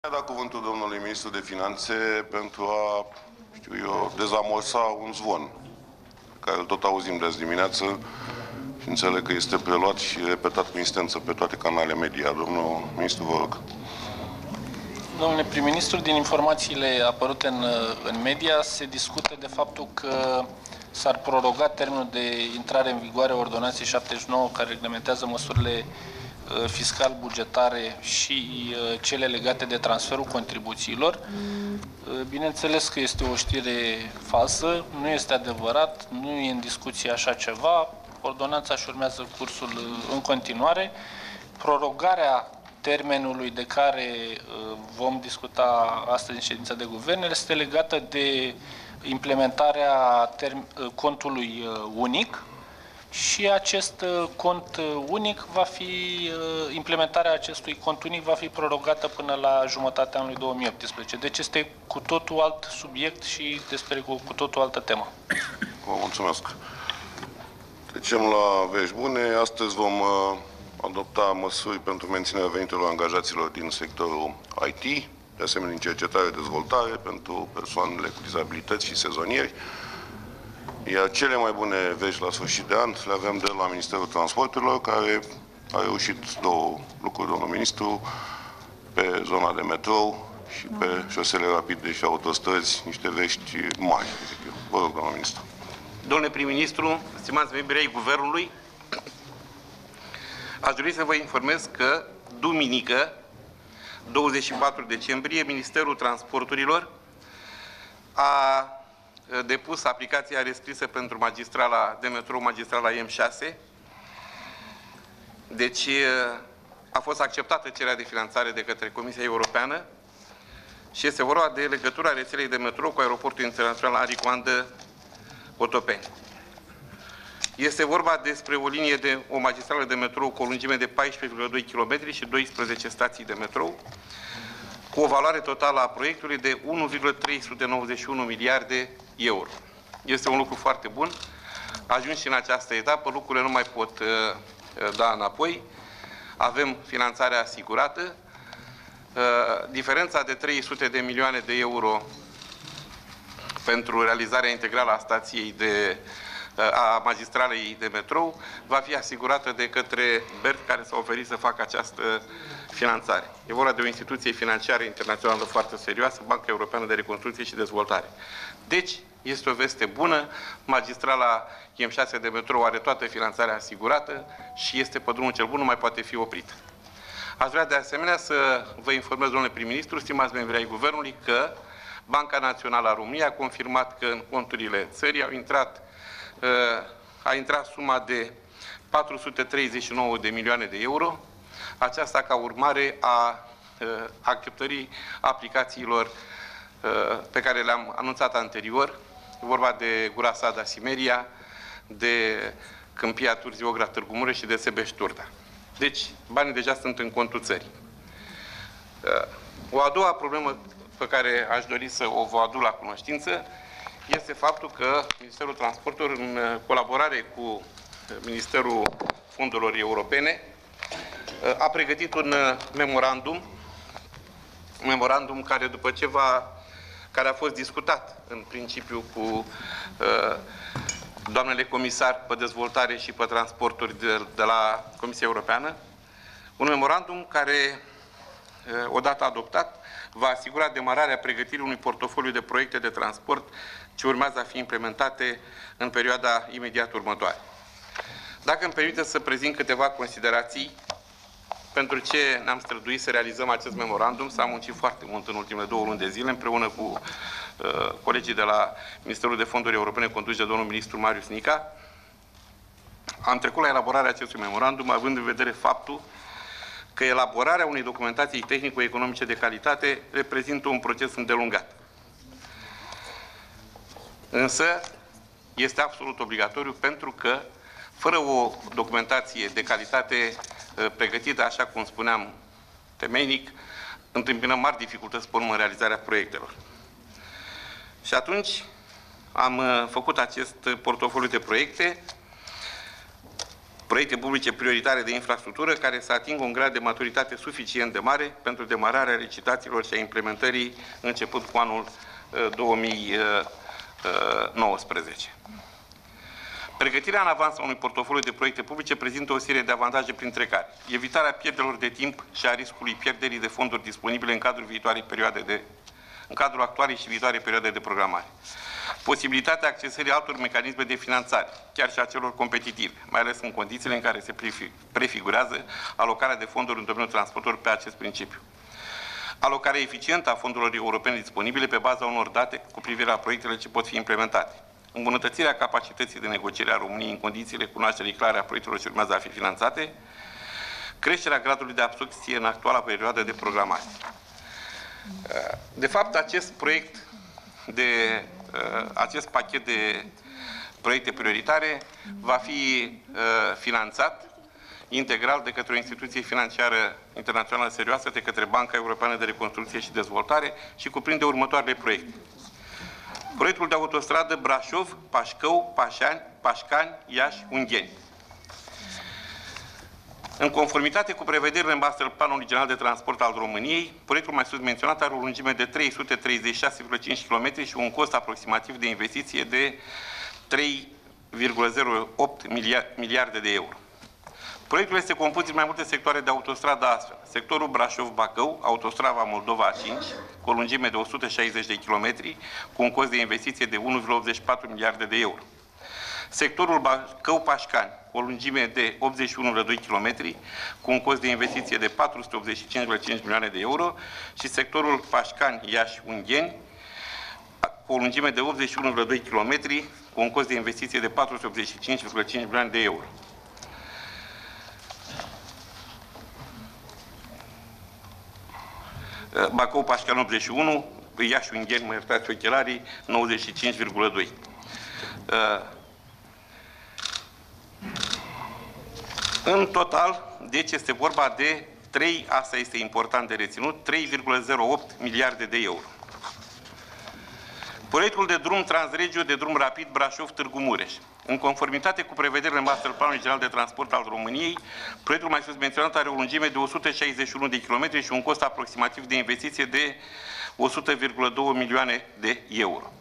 Mi-a dat cuvântul domnului ministru de Finanțe pentru a, știu eu, dezamorsa un zvon pe care îl tot auzim de azi dimineață și înțeleg că este preluat și repetat cu insistență pe toate canalele media. Domnul ministru, vă rog. Domnule prim-ministru, din informațiile apărute în media se discută de faptul că s-ar proroga termenul de intrare în vigoare a Ordonanței 79 care reglementează măsurile fiscal-bugetare și cele legate de transferul contribuțiilor. Bineînțeles că este o știre falsă, nu este adevărat, nu e în discuție așa ceva. Ordonanța își urmează cursul în continuare. Prorogarea termenului de care vom discuta astăzi în ședința de guvern este legată de implementarea contului unic și acest cont unic va fi, implementarea acestui cont unic va fi prorogată până la jumătatea anului 2018. Deci este cu totul alt subiect și despre cu totul altă temă. Vă mulțumesc. Trecem la vești bune. Astăzi vom adopta măsuri pentru menținerea veniturilor angajaților din sectorul IT, de asemenea în cercetare-dezvoltare pentru persoanele cu dizabilități și sezonieri. Iar cele mai bune vești la sfârșit de an le avem de la Ministerul Transporturilor, care a reușit două lucruri, domnul ministru, pe zona de metrou și pe șosele rapide și autostrăzi, niște vești mari, zic eu. Vă rog, domnul ministru. Domnule prim-ministru, stimați membri ai Guvernului, aș dori să vă informez că, duminică, 24 decembrie, Ministerul Transporturilor a depus aplicația rescrisă pentru magistrala de metrou, magistrala M6. Deci a fost acceptată cererea de finanțare de către Comisia Europeană și este vorba de legătura rețelei de metrou cu aeroportul internațional Aricoandă Otopeni. Este vorba despre o magistrală de metrou cu o lungime de 14,2 km și 12 stații de metrou, cu o valoare totală a proiectului de 1,391 miliarde euro. Este un lucru foarte bun. Ajuns și în această etapă, lucrurile nu mai pot da înapoi. Avem finanțarea asigurată. Diferența de 300 de milioane de euro pentru realizarea integrală a stației a magistralei de metrou va fi asigurată de către BERT, care s-a oferit să facă această finanțare. E vorba de o instituție financiară internațională foarte serioasă, Banca Europeană de Reconstrucție și Dezvoltare. Deci, este o veste bună, magistrala M6 de metrou are toată finanțarea asigurată și este pe drumul cel bun, nu mai poate fi oprită. Aș vrea de asemenea să vă informez, domnule prim-ministru, stimați membri ai Guvernului, că Banca Națională a României a confirmat că în conturile țării a intrat suma de 439 de milioane de euro, aceasta ca urmare a acceptării aplicațiilor pe care le-am anunțat anterior. E vorba de Gura Sada Simeria, de Câmpia Târziu-Ogra Târgu Mureș și de Sebeș-Turda. Deci, banii deja sunt în contul țării. O a doua problemă pe care aș dori să o vă aduc la cunoștință este faptul că Ministerul Transporturilor, în colaborare cu Ministerul Fondurilor Europene, a pregătit un memorandum care, care a fost discutat în principiu cu doamnele comisar pe dezvoltare și pe transporturi de la Comisia Europeană, un memorandum care, odată adoptat, va asigura demararea pregătirii unui portofoliu de proiecte de transport ce urmează a fi implementate în perioada imediat următoare. Dacă îmi permiteți să prezint câteva considerații pentru ce ne-am străduit să realizăm acest memorandum, s-a muncit foarte mult în ultimele 2 luni de zile, împreună cu colegii de la Ministerul de Fonduri Europene, conduși de domnul ministru Marius Nica. Am trecut la elaborarea acestui memorandum, având în vedere faptul că elaborarea unei documentații tehnico-economice de calitate reprezintă un proces îndelungat. Însă, este absolut obligatoriu pentru că, fără o documentație de calitate pregătită, așa cum spuneam, temeinic, întâmpinăm mari dificultăți pe urmă în realizarea proiectelor. Și atunci am făcut acest portofoliu de proiecte proiecte publice prioritare de infrastructură care să atingă un grad de maturitate suficient de mare pentru demararea licitațiilor și a implementării începând cu anul 2019. Pregătirea în avans a unui portofoliu de proiecte publice prezintă o serie de avantaje, printre care evitarea pierderilor de timp și a riscului pierderii de fonduri disponibile în cadrul actualei și viitoarei perioade de programare. Posibilitatea accesării altor mecanisme de finanțare, chiar și a celor competitive, mai ales în condițiile în care se prefigurează alocarea de fonduri în domeniul transportului pe acest principiu. Alocarea eficientă a fondurilor europene disponibile pe baza unor date cu privire la proiectele ce pot fi implementate. Îmbunătățirea capacității de negociere a României în condițiile cunoașterii clare a proiectelor ce urmează a fi finanțate, creșterea gradului de absorbție în actuala perioadă de programare. De fapt, acest pachet de proiecte prioritare va fi finanțat integral de către o instituție financiară internațională serioasă, de către Banca Europeană de Reconstrucție și Dezvoltare și cuprinde următoarele proiecte. Proiectul de autostradă Brașov, Pașcău, Pașcani, Iași, Ungheni. În conformitate cu prevederile Masterplanului General de Transport al României, proiectul mai sus menționat are o lungime de 336,5 km și un cost aproximativ de investiție de 3,08 miliarde de euro. Proiectul este compus din mai multe sectoare de autostradă astfel. Sectorul Brașov-Bacău, autostrada Moldova A5, cu o lungime de 160 de km, cu un cost de investiție de 1,84 miliarde de euro. Sectorul Bacău-Pașcani, cu o lungime de 81,2 km, cu un cost de investiție de 485,5 milioane de euro, și sectorul Pașcani-Iași-Ungheni, cu o lungime de 81,2 km, cu un cost de investiție de 485,5 milioane de euro. Bacău-Pașcani 81, Iași-Ungheni, mă iertați ochelarii, 95,2. În total, deci este vorba de asta este important de reținut, 3,08 miliarde de euro. Proiectul de drum Transregio, de drum rapid Brașov-Târgu Mureș. În conformitate cu prevederile Masterplanului General de Transport al României, proiectul mai sus menționat are o lungime de 161 de km și un cost aproximativ de investiție de 100,2 milioane de euro.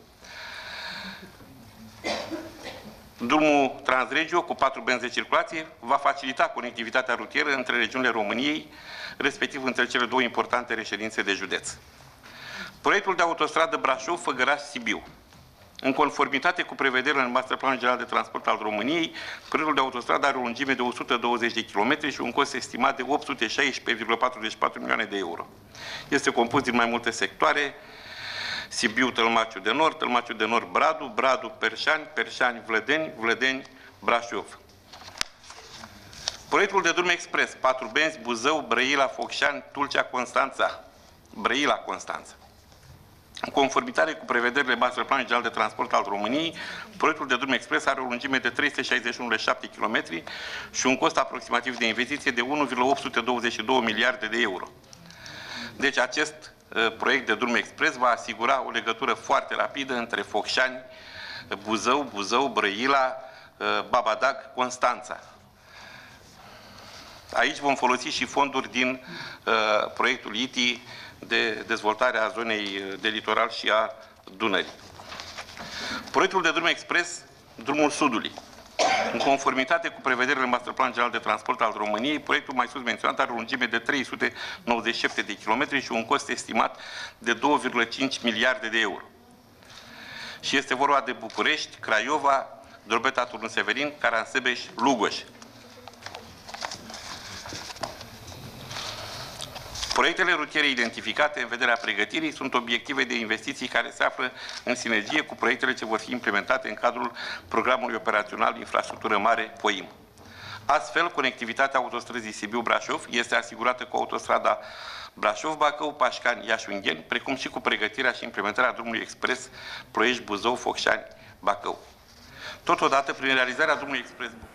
Drumul Transregio, cu 4 benzi de circulație, va facilita conectivitatea rutieră între regiunile României, respectiv între cele două importante reședințe de județ. Proiectul de autostradă Brașov-Făgăraș-Sibiu. În conformitate cu prevederile în Masterplanul General de Transport al României, proiectul de autostradă are o lungime de 120 de km și un cost estimat de 816,44 milioane de euro. Este compus din mai multe sectoare: Sibiu, Tălmaciu de Nord, Tălmaciu de Nord, Bradu, Bradu, Perșani, Perșani, Vlădeni, Vlădeni, Brașov. Proiectul de drum expres, 4 benzi, Buzău, Brăila, Focșani, Tulcea, Constanța, Brăila, Constanța. În conformitate cu prevederile Masterplanului General de Transport al României, proiectul de drum expres are o lungime de 361,7 km și un cost aproximativ de investiție de 1,822 miliarde de euro. Deci acest proiect de drum expres va asigura o legătură foarte rapidă între Focșani, Buzău, Brăila, Babadag, Constanța. Aici vom folosi și fonduri din proiectul ITI de dezvoltare a zonei de litoral și a Dunării. Proiectul de drum expres, drumul Sudului. În conformitate cu prevederile Masterplanului General de Transport al României, proiectul mai sus menționat are o lungime de 397 de km și un cost estimat de 2,5 miliarde de euro. Și este vorba de București, Craiova, Drobeta, Turnul Severin, Caransebeș, Lugoș. Proiectele rutiere identificate în vederea pregătirii sunt obiective de investiții care se află în sinergie cu proiectele ce vor fi implementate în cadrul Programului Operațional Infrastructură Mare POIM. Astfel, conectivitatea autostrăzii Sibiu-Brașov este asigurată cu autostrada Brașov-Bacău, Pașcani, Iași-Ungheni, precum și cu pregătirea și implementarea drumului expres Ploiești-Buzău, Focșani, Bacău. Totodată, prin realizarea drumului expres